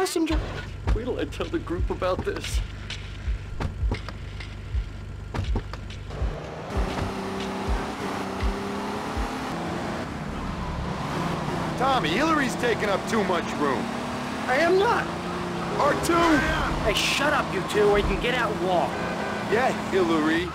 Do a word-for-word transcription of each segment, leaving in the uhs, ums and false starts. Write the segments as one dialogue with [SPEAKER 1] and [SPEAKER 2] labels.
[SPEAKER 1] passenger.
[SPEAKER 2] Wait till I tell the group about this.
[SPEAKER 3] Tommy, Hillary's taking up too much room.
[SPEAKER 1] I am not.
[SPEAKER 3] R two!
[SPEAKER 1] Hey, shut up, you two, or you can get out and walk.
[SPEAKER 3] Yeah, Hillary.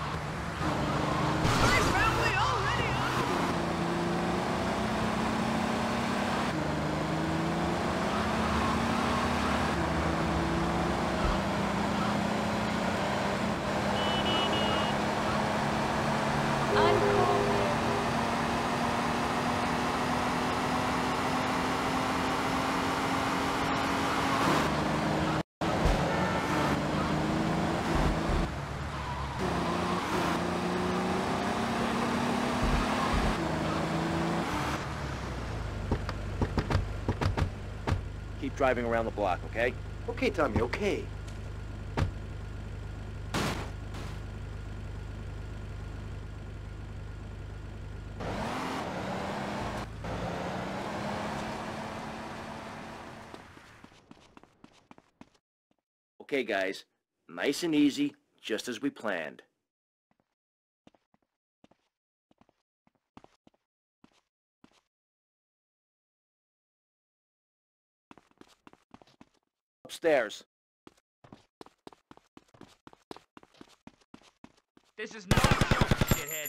[SPEAKER 1] Keep driving around the block, okay?
[SPEAKER 2] Okay, Tommy, okay.
[SPEAKER 1] Okay, guys. Nice and easy, just as we planned. Upstairs.
[SPEAKER 4] This is not a joke, shithead.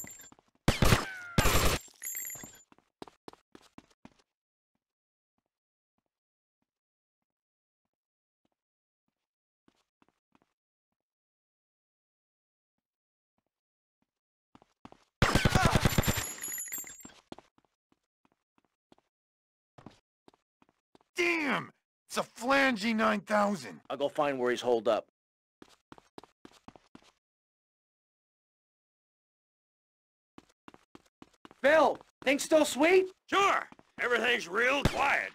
[SPEAKER 3] Damn! It's a Flangy nine thousand.
[SPEAKER 1] I'll go find where he's holed up. Phil, things still sweet?
[SPEAKER 5] Sure. Everything's real quiet.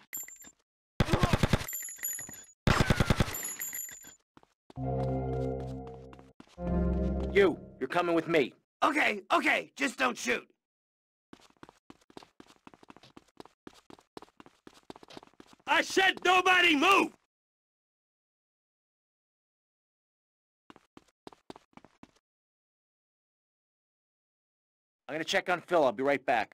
[SPEAKER 1] You, you're coming with me.
[SPEAKER 5] Okay, okay, just don't shoot. I said nobody move!
[SPEAKER 1] I'm gonna check on Phil. I'll be right back.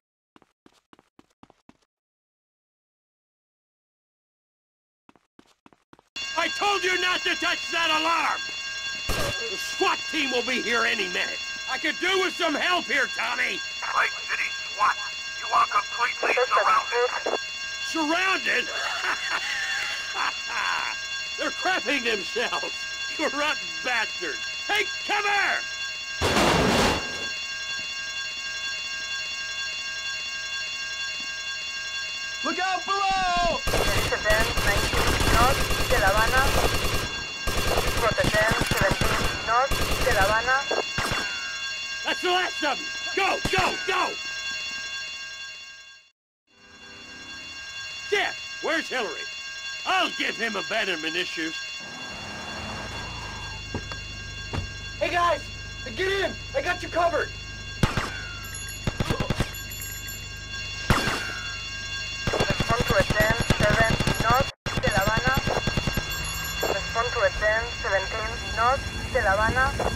[SPEAKER 5] I told you not to touch that alarm! The SWAT team will be here any minute. I could do with some help here, Tommy!
[SPEAKER 6] Lake City SWAT, you are completely surrounded.
[SPEAKER 5] Surrounded? They're crapping themselves! You rotten bastards! Take cover!
[SPEAKER 3] Look out below!
[SPEAKER 7] seventeen nineteen North de La Habana. Rotterdam seventeen North de La Habana.
[SPEAKER 5] That's the last of them! Go, go, go! Jeff, where's Hillary? I'll give him abandonment issues.
[SPEAKER 2] Hey guys, get in! I got you covered!
[SPEAKER 7] Respond to attend seven North de La Habana. Respond to attend seventeen North de La Habana.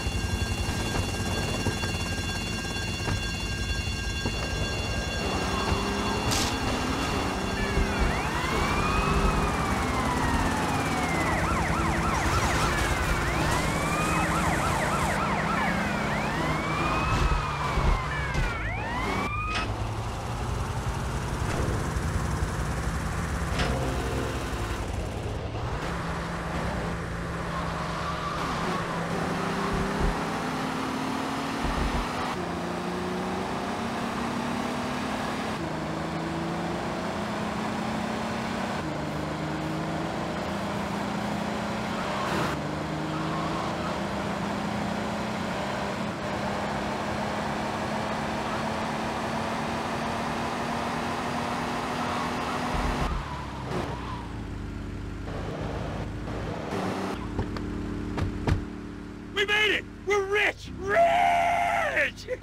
[SPEAKER 5] We made it! We're rich! Rich!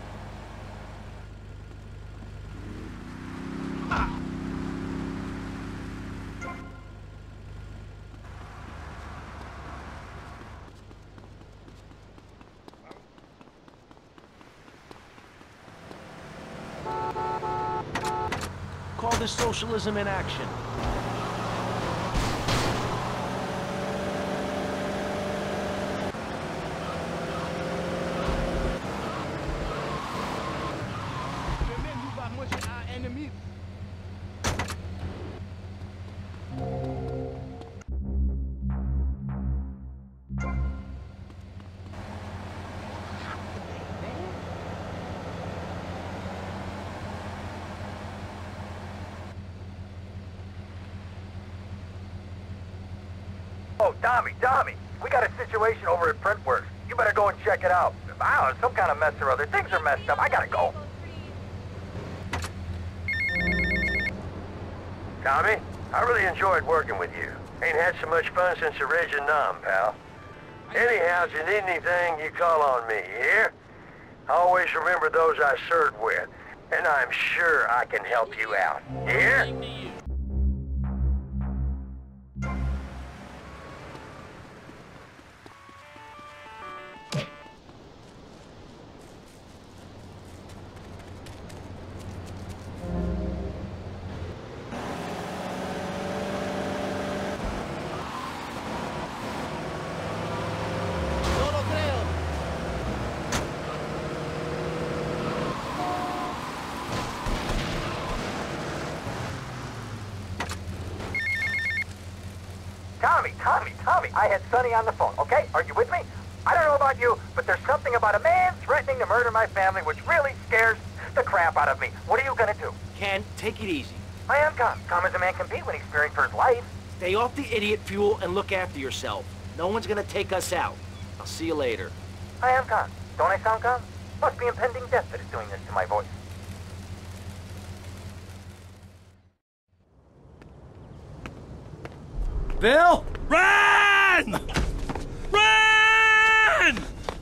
[SPEAKER 1] this socialism in action.
[SPEAKER 6] Oh, Tommy, Tommy, we got a situation over at Printworks. You better go and check it out. I don't know, some kind of mess or other. Things are messed up. I gotta go. Tommy, I really enjoyed working with you. Ain't had so much fun since the Reg and Nom, pal. Anyhow, if you need anything, you call on me, you hear? Always remember those I served with, and I'm sure I can help you out. You hear? Tommy, Tommy, Tommy, I had Sonny on the phone, okay? Are you with me? I don't know about you, but there's something about a man threatening to murder my family which really scares the crap out of me. What are you gonna do?
[SPEAKER 1] Ken, take it easy.
[SPEAKER 6] I am calm. Calm as a man can be when he's fearing for his life.
[SPEAKER 1] Stay off the idiot fuel and look after yourself. No one's gonna take us out. I'll see you later.
[SPEAKER 6] I am calm. Don't I sound calm? Must be impending death that is doing this to my voice.
[SPEAKER 1] Bill?
[SPEAKER 5] Run! Run!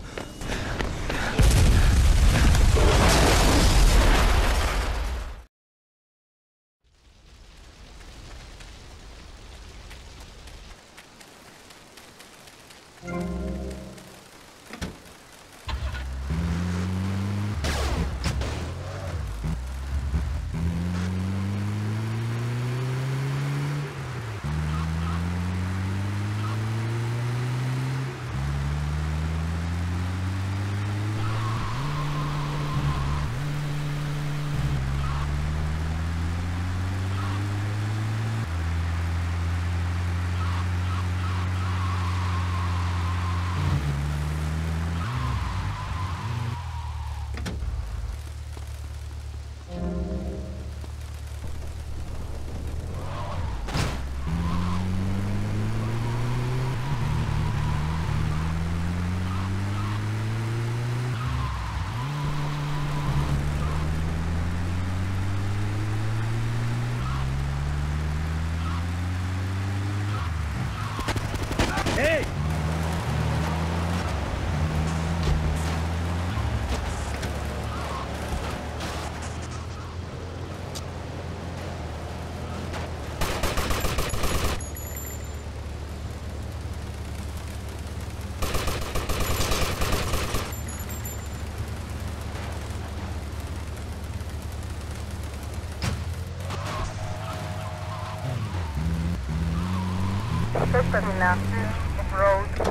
[SPEAKER 5] Hey!
[SPEAKER 7] First terminal, road.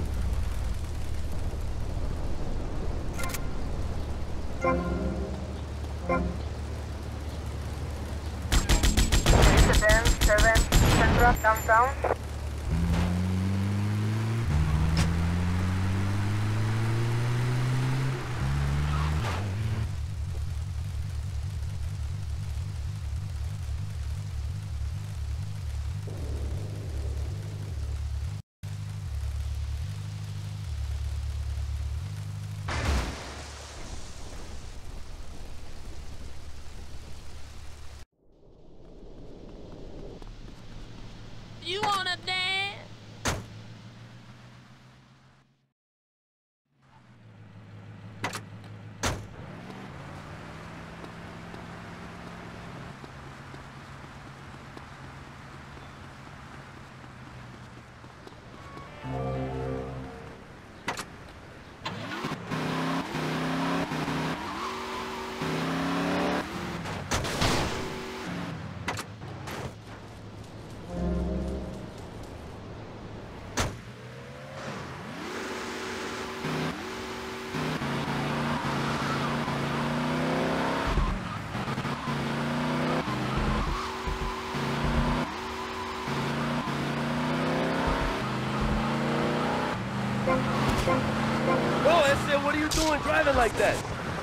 [SPEAKER 7] Seven, seven, Central, downtown.
[SPEAKER 8] You wanna
[SPEAKER 2] you doing driving like that?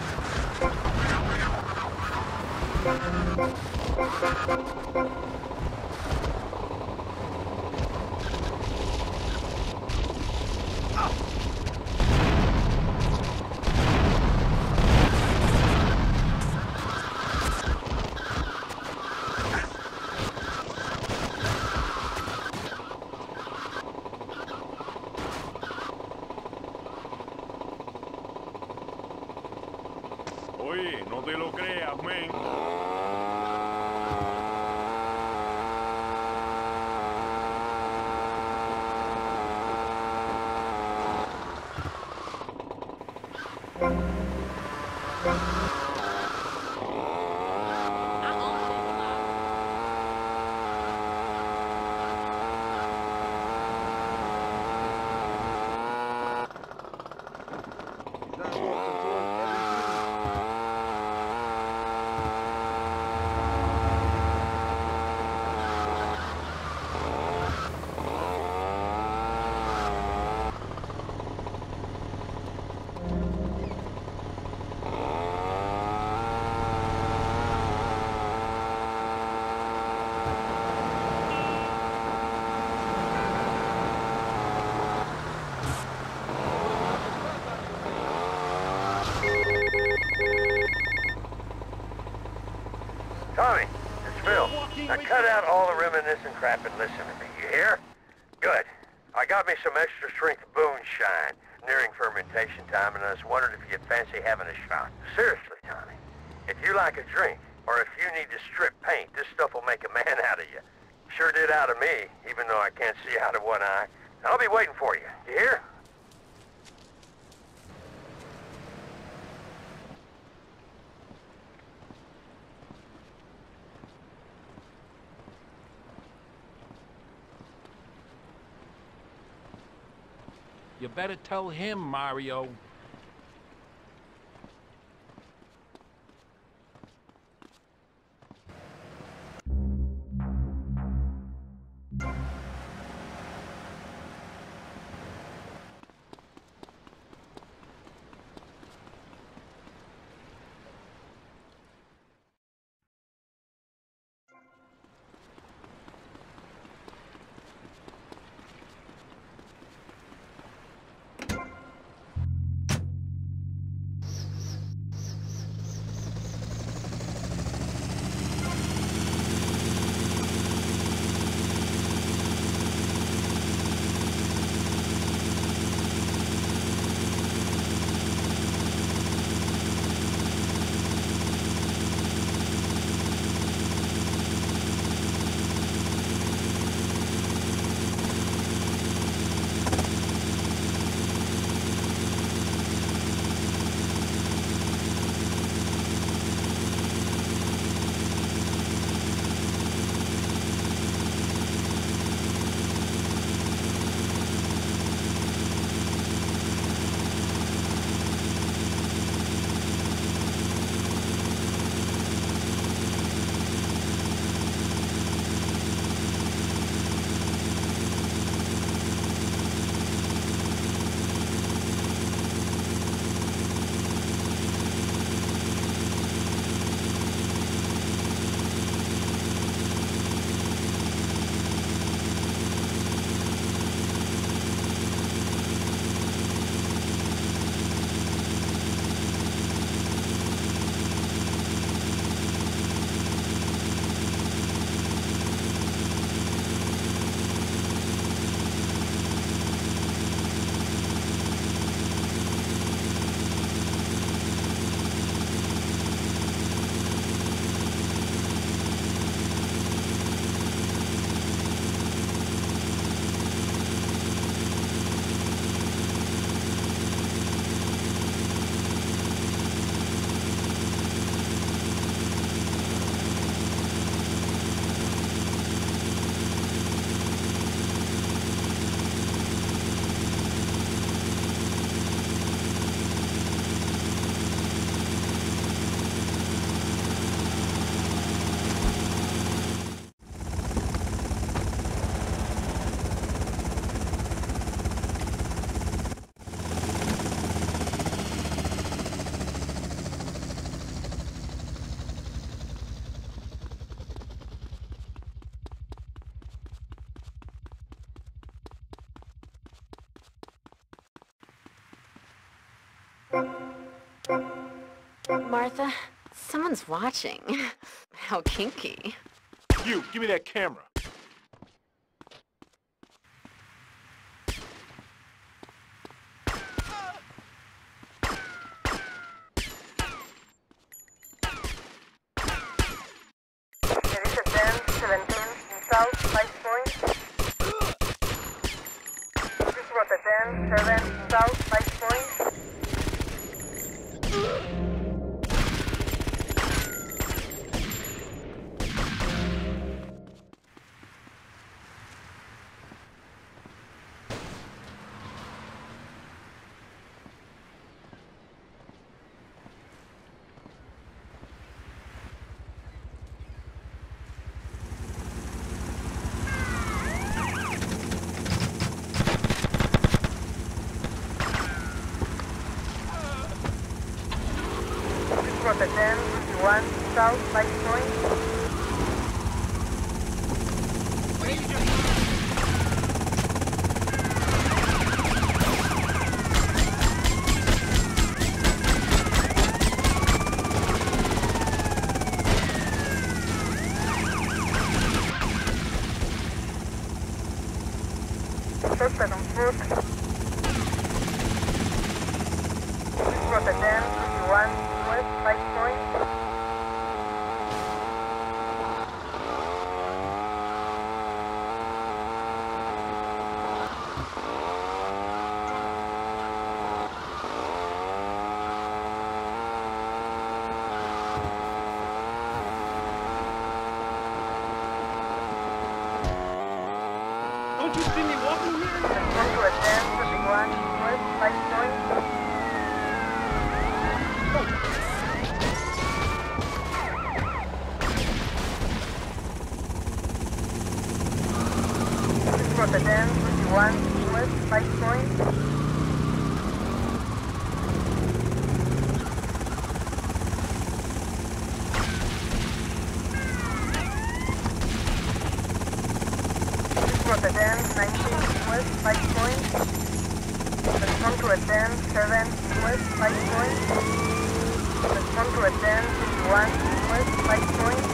[SPEAKER 8] Oye, no te lo creas, men.
[SPEAKER 6] Tommy, it's Phil. Now cut out all the reminiscing crap and listen to me, you hear? Good. I got me some extra strength moonshine, nearing fermentation time, and I was wondering if you'd fancy having a shot. Seriously, Tommy, if you like a drink, or if you need to strip paint, this stuff will make a man out of you. Sure did out of me, even though I can't see out of one eye. I'll be waiting for you, you hear?
[SPEAKER 9] You better tell him, Mario.
[SPEAKER 10] Martha, someone's watching. How kinky.
[SPEAKER 8] You, give me that camera.
[SPEAKER 7] There is a ten, seventeen, south, five points. This was a ten, seven, south, five points. From the ten, one, south, five points. Suspect on foot. From the ten, one, west, five points.
[SPEAKER 5] Don't you see me walking here?
[SPEAKER 7] Respond to a ten, one, west, five points. For the ten, one, west, five points. For the ten, nineteen, west, five points. Respond to a ten, seven, west, five points. Respond to a ten, one, west, five points.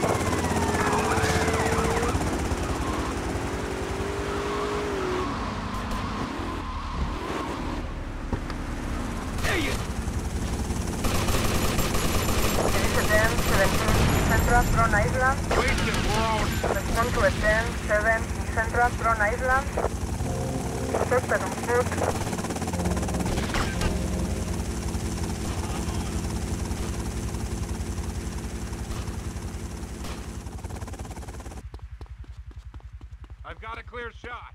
[SPEAKER 7] Central Front Island. Respond to a ten, seven, Central Front Island. Suspect on foot.
[SPEAKER 8] I've got a clear shot.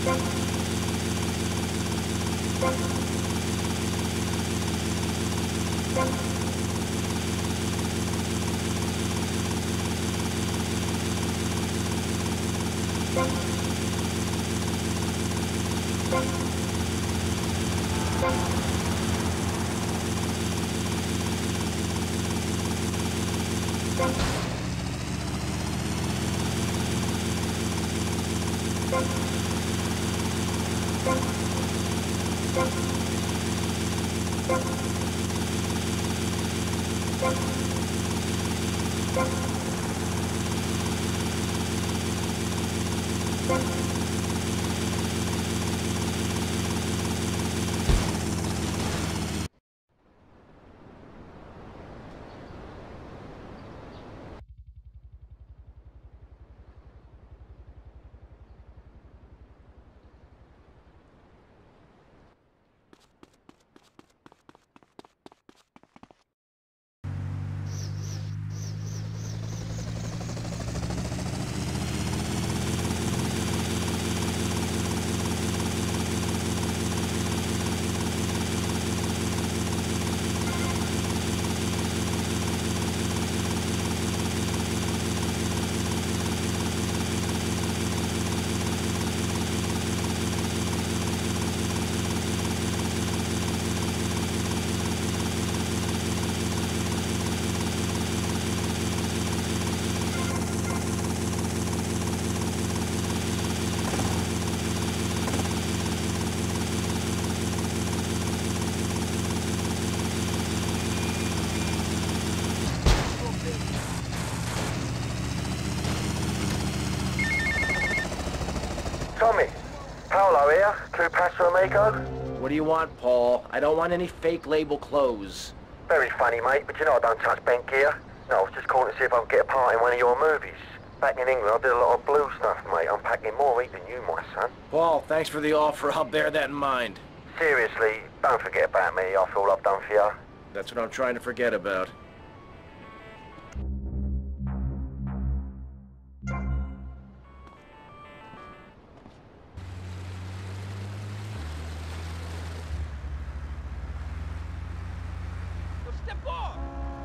[SPEAKER 6] Tommy, Paolo here, True Paso Amigo.
[SPEAKER 1] What do you want, Paul? I don't want any fake label clothes.
[SPEAKER 6] Very funny, mate, but you know I don't touch bent gear. No, I was just calling to see if I could get a part in one of your movies. Back in England, I did a lot of blue stuff, mate. I'm packing more heat than you, my son.
[SPEAKER 1] Paul, thanks for the offer. I'll bear that in mind.
[SPEAKER 6] Seriously, don't forget about me after all I've done for you.
[SPEAKER 1] That's what I'm trying to forget about.
[SPEAKER 4] Step off!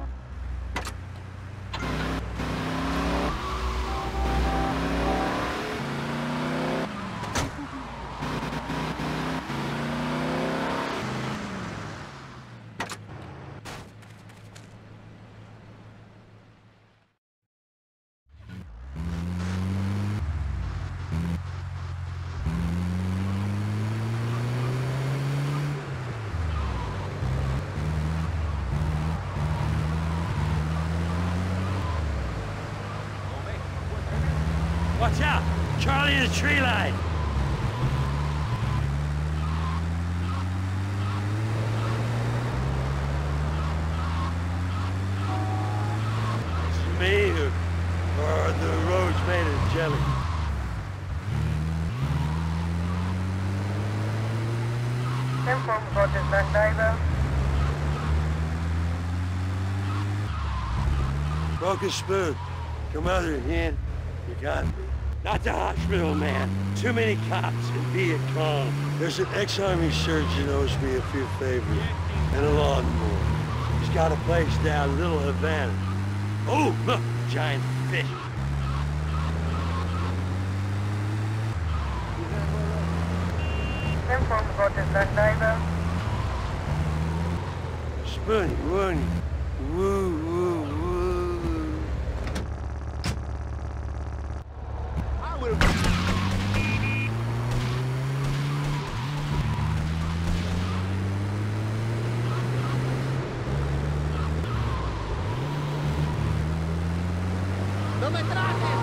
[SPEAKER 5] Watch out! Charlie in the tree line! It's me, or the road's made of jelly.
[SPEAKER 7] Inform got this back diver.
[SPEAKER 5] Broken spoon. Come out here, Ian. You got me. Not the hospital, man. Too many cops in Viet Cong. There's an ex-army surgeon owes me a few favors. And a lawnmower. He's got a place down Little Havana. Oh, look! Giant fish.
[SPEAKER 7] Inform got this back diver.
[SPEAKER 5] Spoony, woony. Woo, woo, woo.
[SPEAKER 2] ¡No me trajes!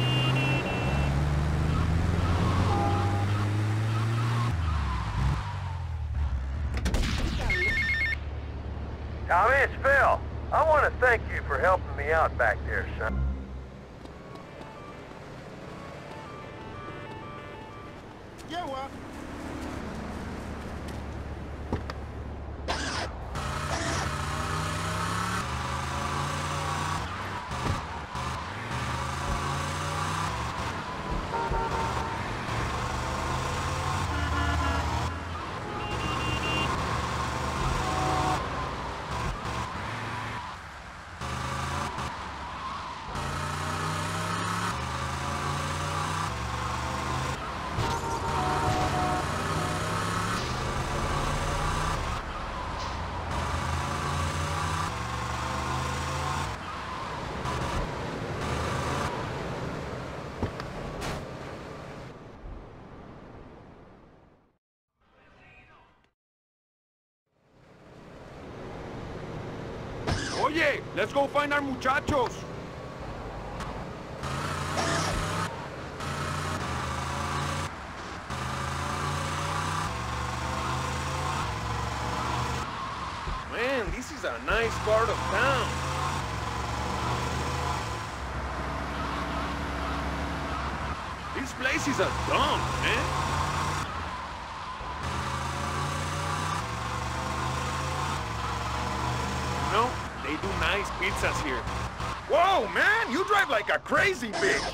[SPEAKER 6] Tommy, it's Phil. I want to thank you for helping me out back there, son.
[SPEAKER 2] Yeah, well.
[SPEAKER 3] Oye, let's go find our muchachos. Man, this is a nice part of town. This place is a dump, man. No, they do nice pizzas here. Whoa, man, you drive like a crazy bitch.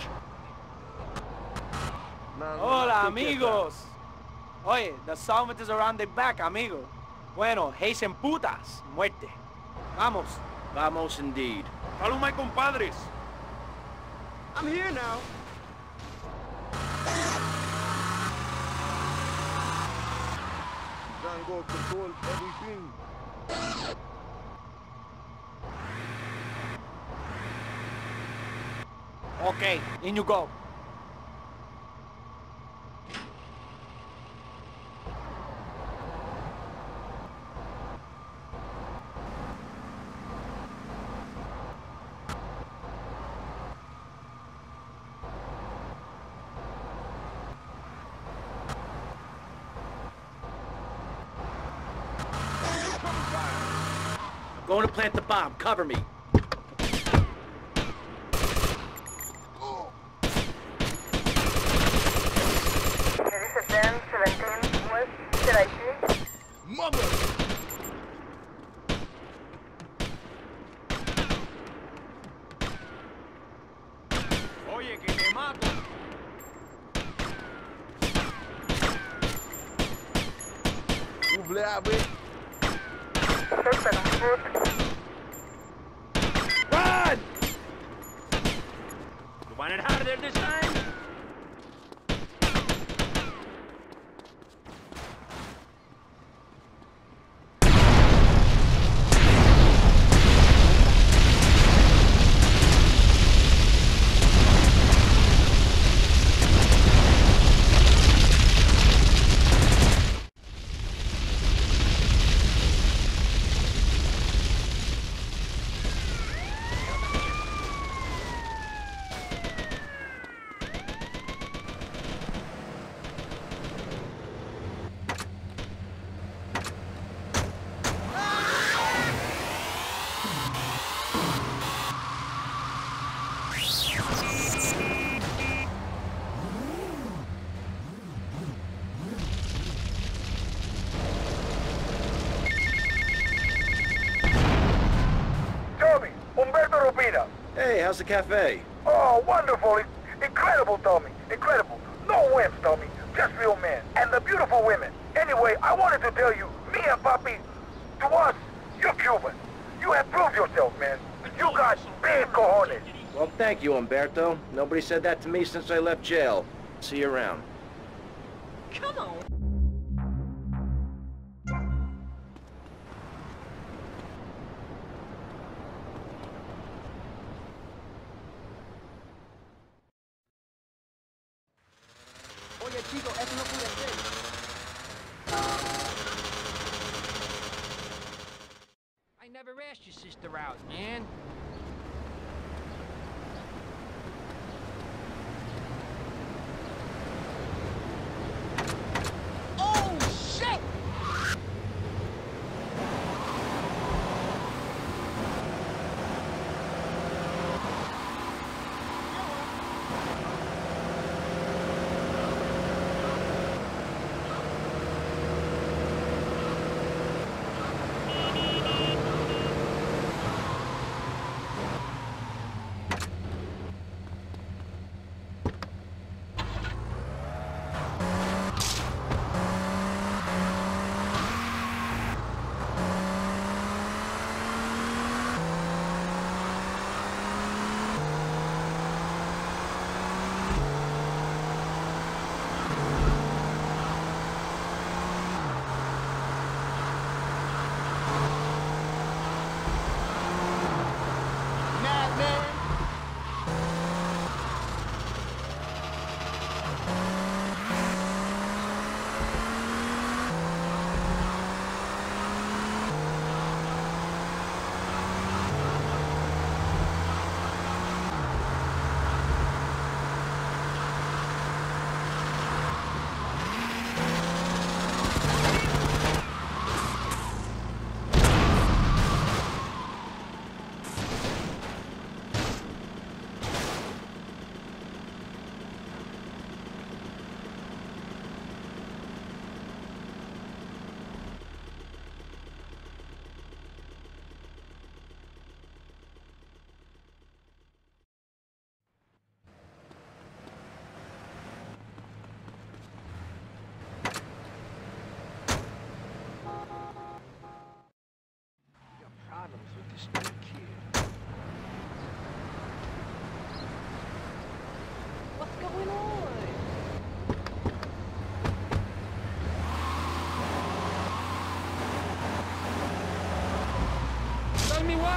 [SPEAKER 2] Hola, amigos. Oye, the solvent is around the back, amigo. Bueno, Haitian putas, muerte. Vamos.
[SPEAKER 1] Vamos indeed.
[SPEAKER 3] Follow my compadres.
[SPEAKER 2] I'm here now.
[SPEAKER 3] Django control everything.
[SPEAKER 2] Okay, in you go.
[SPEAKER 1] I'm going to plant the bomb. Cover me.
[SPEAKER 7] This is ten seventeen West. Should I see?
[SPEAKER 3] Mother!
[SPEAKER 4] Oye, que te mato.
[SPEAKER 3] Ouvrez avec.
[SPEAKER 7] Search on foot.
[SPEAKER 3] Run!
[SPEAKER 4] You want it out of there this time?
[SPEAKER 1] Hey, how's the cafe?
[SPEAKER 6] Oh, wonderful. Incredible, Tommy. Incredible. No wimps, Tommy. Just real men. And the beautiful women. Anyway, I wanted to tell you, me and Papi, to us, you're Cuban. You have proved yourself, man. You got big cojones.
[SPEAKER 1] Well, thank you, Umberto. Nobody said that to me since I left jail. See you around.
[SPEAKER 10] Come on.
[SPEAKER 2] Oye, chico, eso no puede ser.
[SPEAKER 4] I never asked your sister out, man.
[SPEAKER 10] Oh, shit!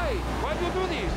[SPEAKER 9] Why? Why do you do this?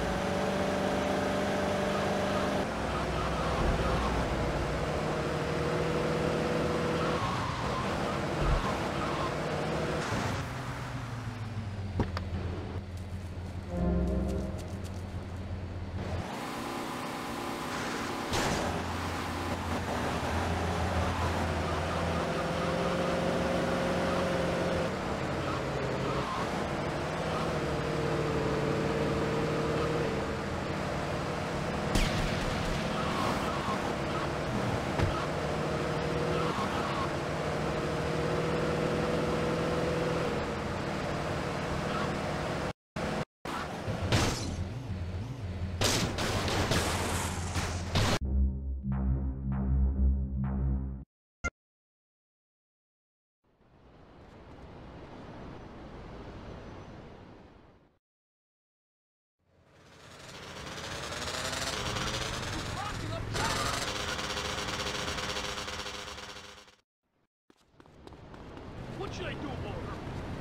[SPEAKER 4] What should I do about her?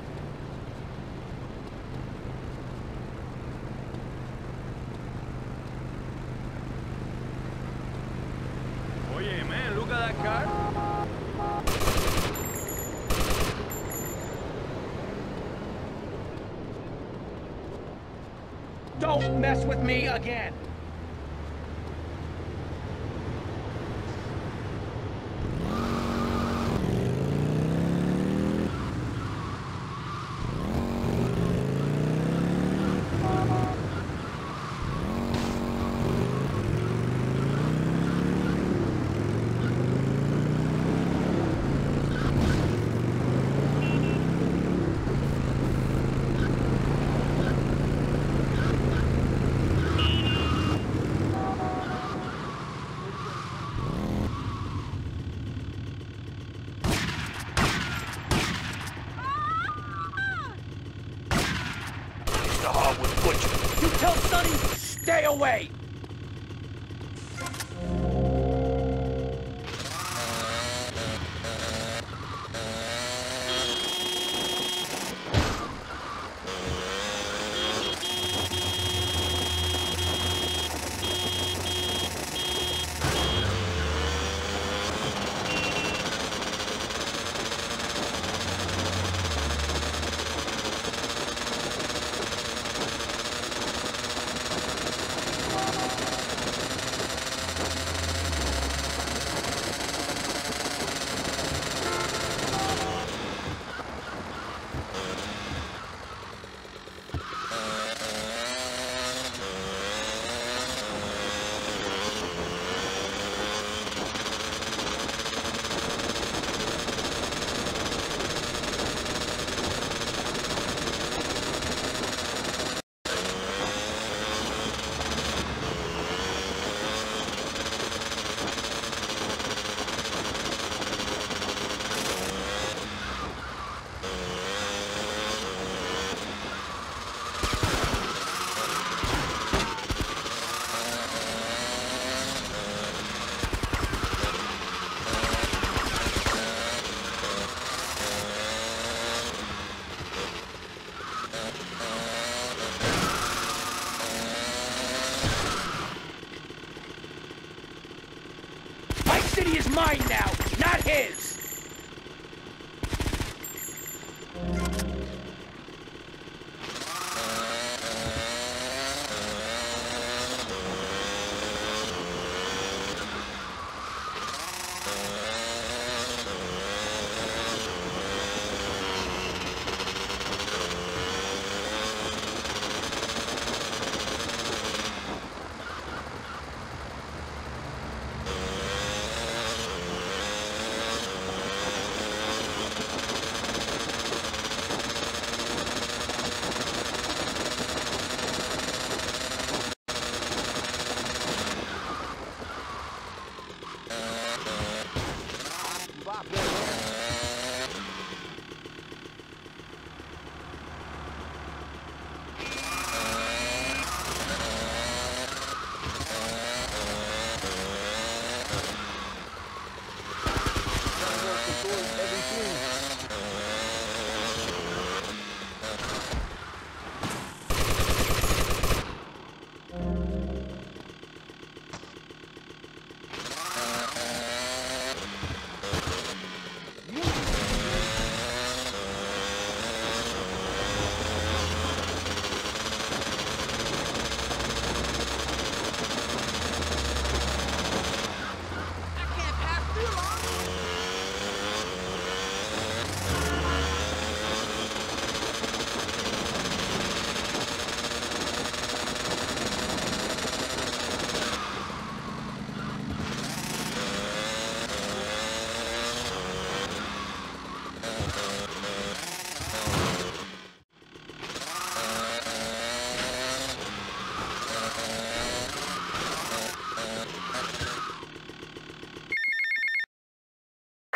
[SPEAKER 8] Oye, man, look at that car.
[SPEAKER 2] Don't mess with me again! You tell Sonny, stay away! City is mine now, not his!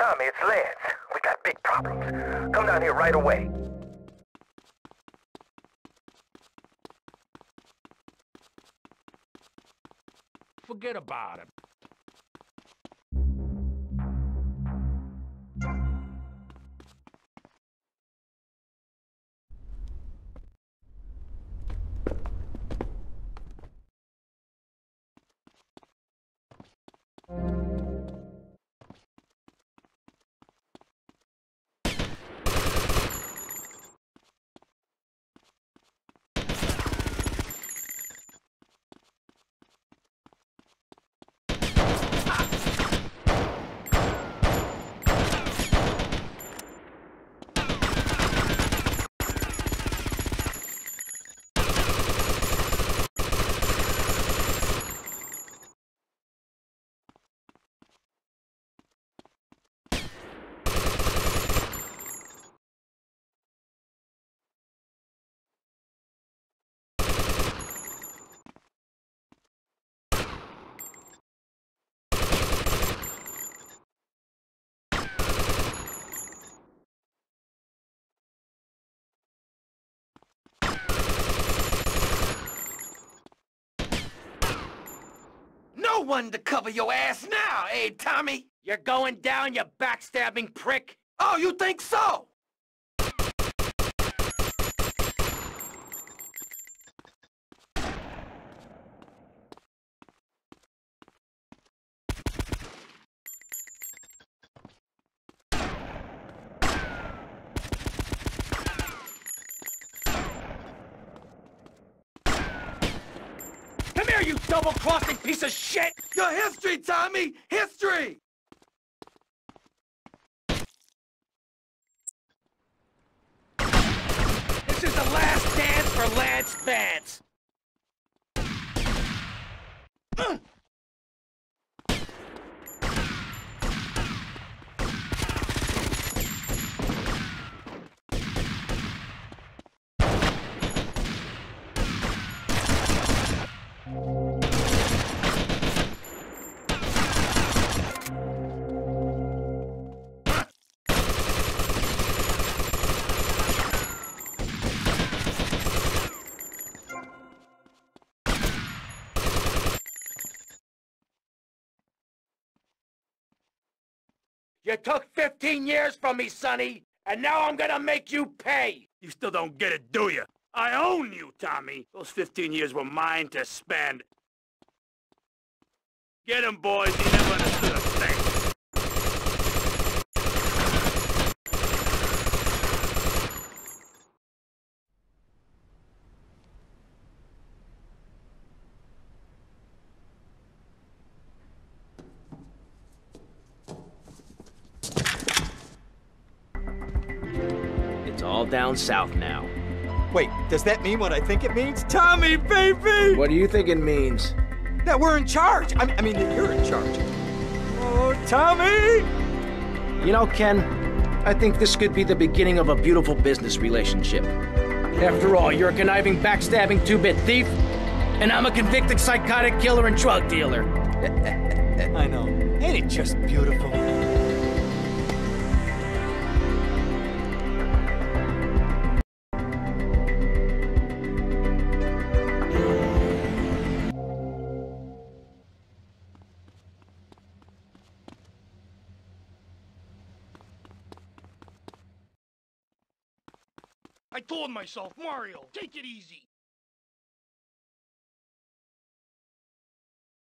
[SPEAKER 6] Tommy, it's Lance. We got big problems. Come down here right away.
[SPEAKER 9] Forget about it.
[SPEAKER 1] No one to cover your ass now, eh, Tommy? You're going down, you backstabbing prick. Oh, you think so? Come here, you double-crossing piece of shit! Your history, Tommy! History! This is the last dance for Lance Vance! Uh. You took fifteen years from me, Sonny, and now I'm gonna make you pay!
[SPEAKER 3] You still don't get it, do you? I own you, Tommy. Those fifteen years were mine to spend. Get him, boys. He never understood a thing.
[SPEAKER 1] It's all down south now.
[SPEAKER 11] Wait, does that mean what I think it means? Tommy, baby!
[SPEAKER 1] What do you think it means?
[SPEAKER 11] That we're in charge. I, I mean, that you're in charge. Oh, Tommy!
[SPEAKER 1] You know, Ken, I think this could be the beginning of a beautiful business relationship. After all, you're a conniving, backstabbing two-bit thief, and I'm a convicted psychotic killer and drug dealer.
[SPEAKER 11] I know. Ain't it just beautiful?
[SPEAKER 4] I told myself, Mario, take it easy.